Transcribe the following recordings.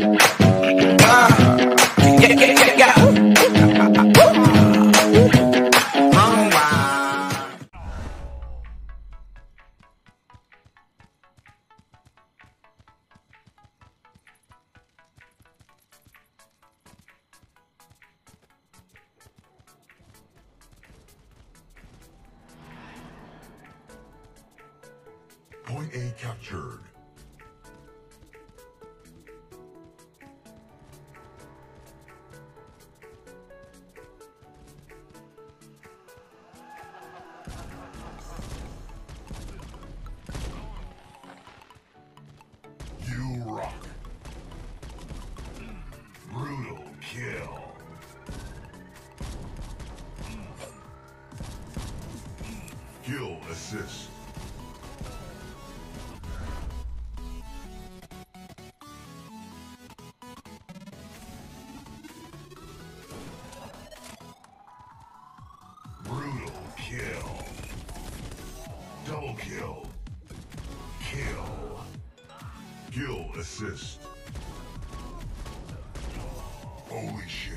Point A captured. You rock. Brutal kill. Kill assist. Brutal kill. Double kill. Kill. Kill assist. Holy shit.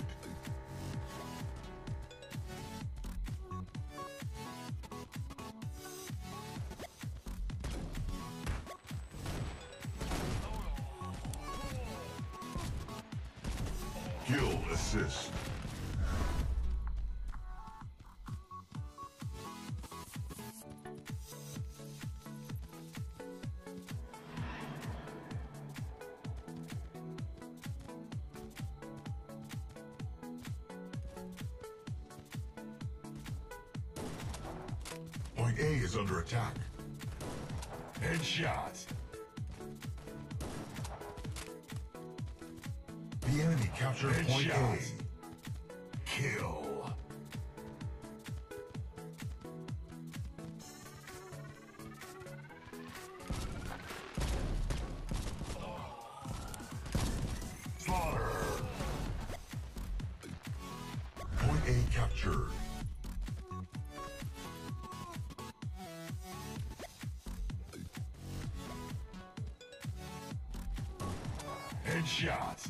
Kill assist. Point A is under attack. Headshot. The enemy captured Point A. Kill. Slaughter. Point A captured. Headshot.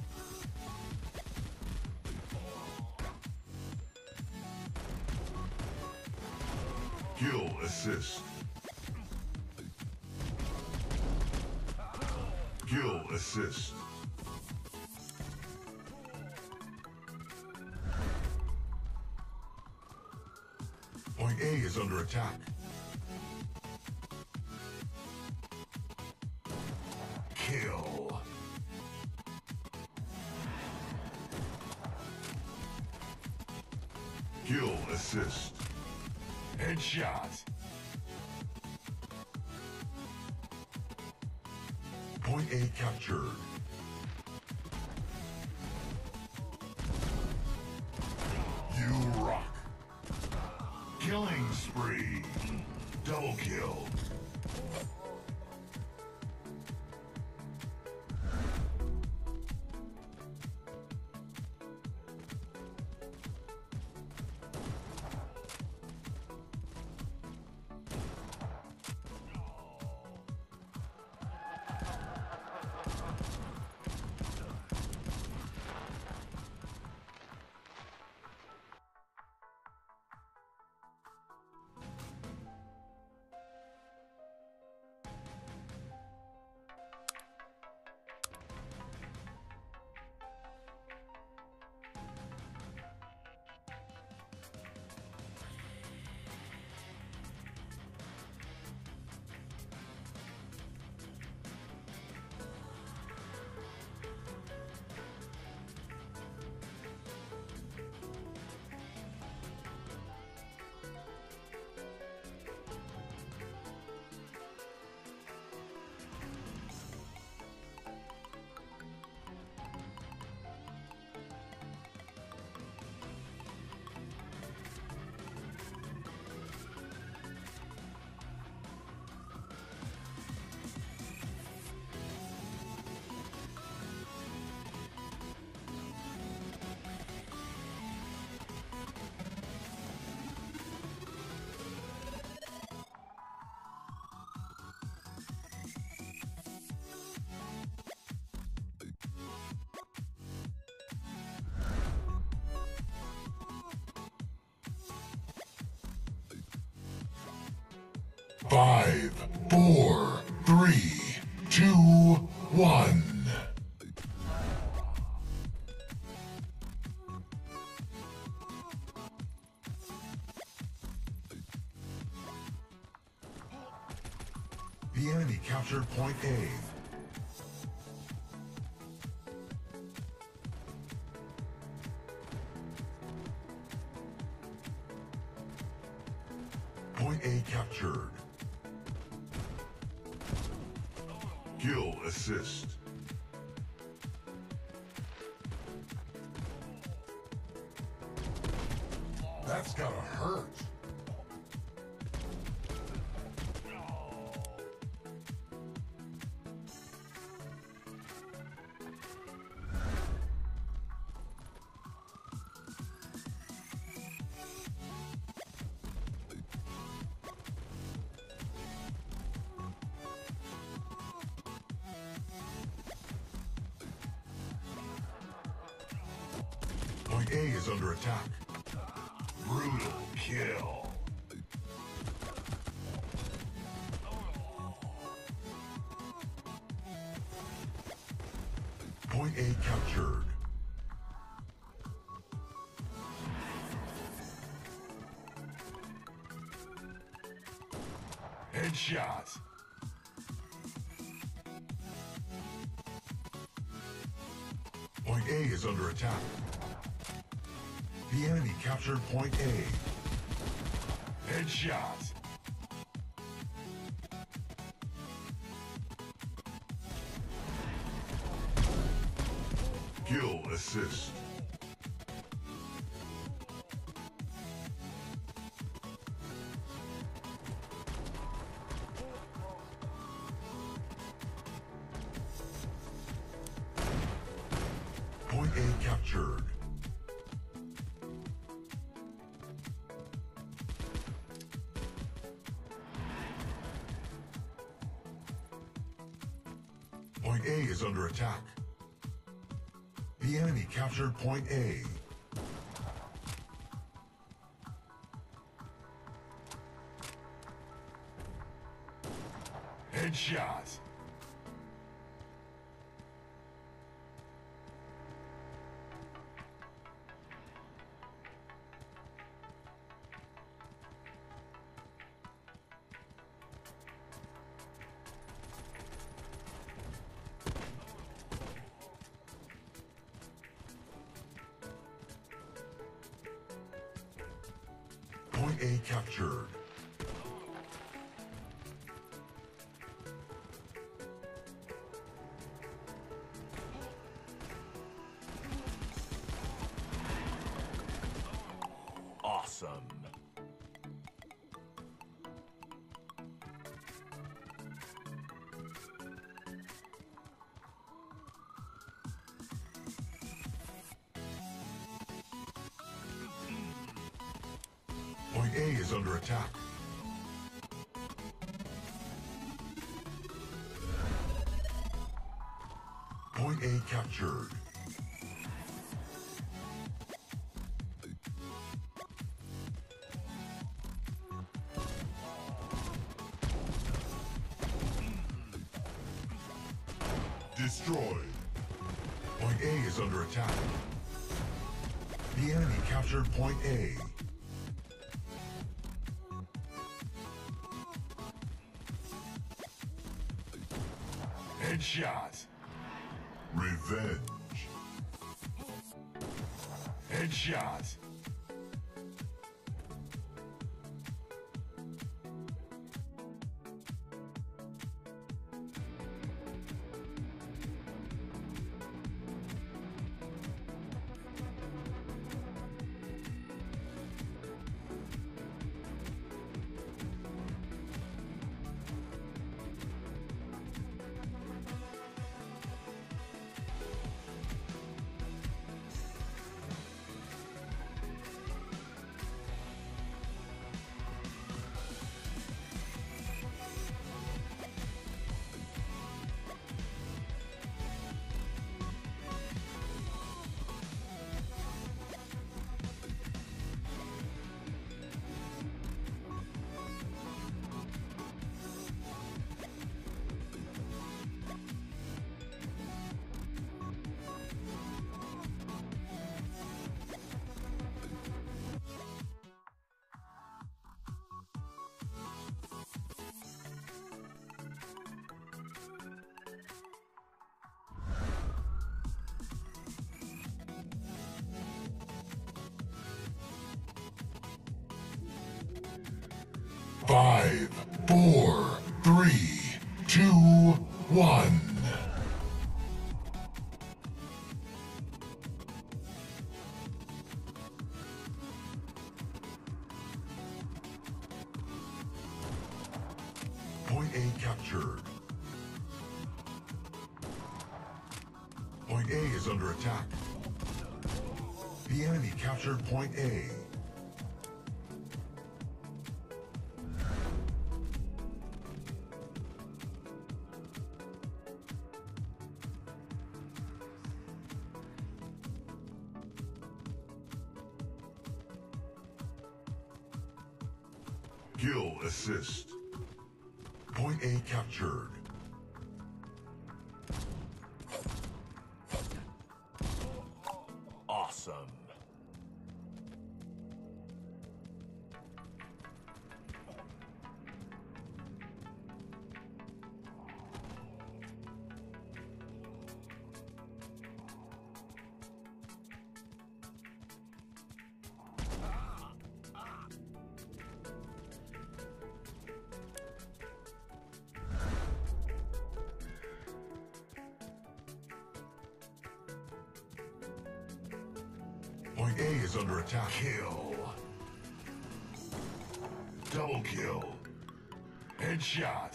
Kill assist. Kill assist. Point A is under attack. Kill. Kill assist. Headshot. Point A captured. You rock. Killing spree. Double kill. 5, 4, 3, 2, 1. The enemy captured point A. Point A captured. Kill assist. That's gotta hurt. Point A is under attack. Brutal kill. Point A captured. Headshot. Point A is under attack. The enemy captured point A. Headshot. Kill assist. Point A captured. Point A is under attack. The enemy captured point A. Headshot. Point A captured. Awesome. Point A is under attack. Point A captured. Destroyed. Point A is under attack. The enemy captured point A. Headshot. Revenge. Headshot. 5, 4, 3, 2, 1. Point A captured. Point A is under attack. The enemy captured Point A. Kill assist. Point A captured. Awesome. Point A is under attack. Kill. Double kill. Headshot.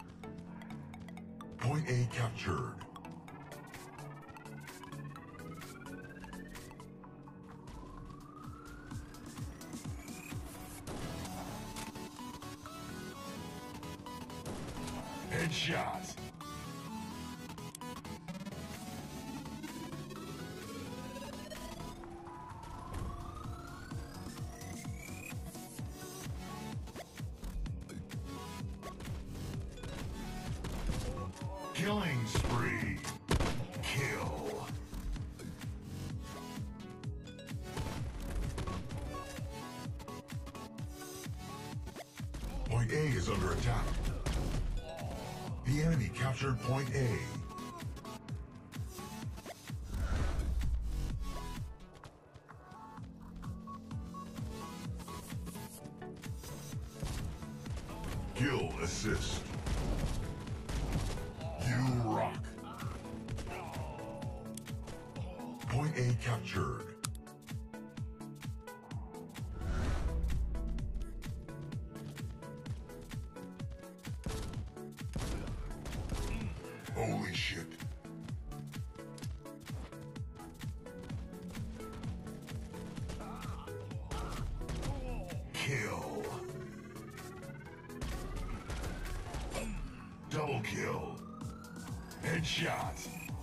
Point A captured. Headshot. Killing spree. Kill. Point A is under attack. The enemy captured Point A. Kill assist. You rock. Point A captured. Holy shit. Kill. Double kill. Headshot.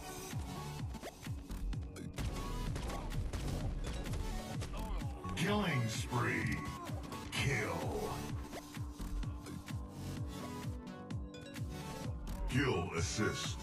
Killing spree. Kill. Kill assist.